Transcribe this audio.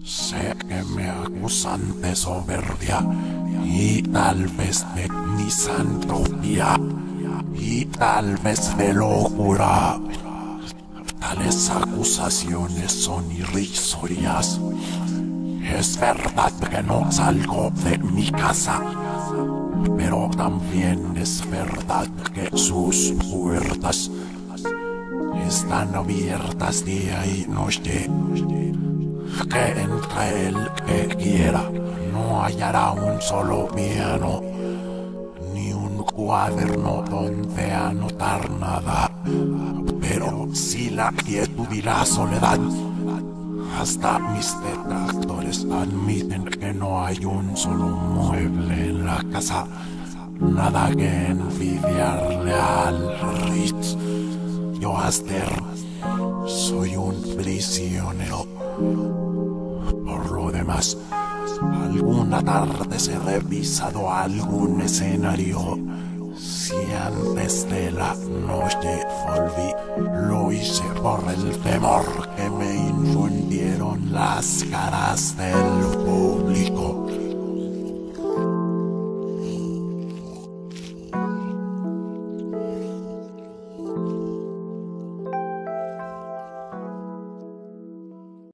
Sé que me acusan de soberbia y tal vez de misantropía y tal vez de locura. Tales acusaciones son irrisorias. Es verdad que no salgo de mi casa, pero también es verdad que sus puertas están abiertas día y noche. Que entre el que quiera no hallará un solo piano, ni un cuaderno donde anotar nada. Pero si la quietud y la soledad, hasta mis detractores admiten que no hay un solo mueble en la casa, nada que envidiarle al Ritz. Yo, Aster, soy un prisionero. Por lo demás, alguna tarde he revisado algún escenario. Si antes de la noche volví, lo hice por el temor que me infundieron las caras del público.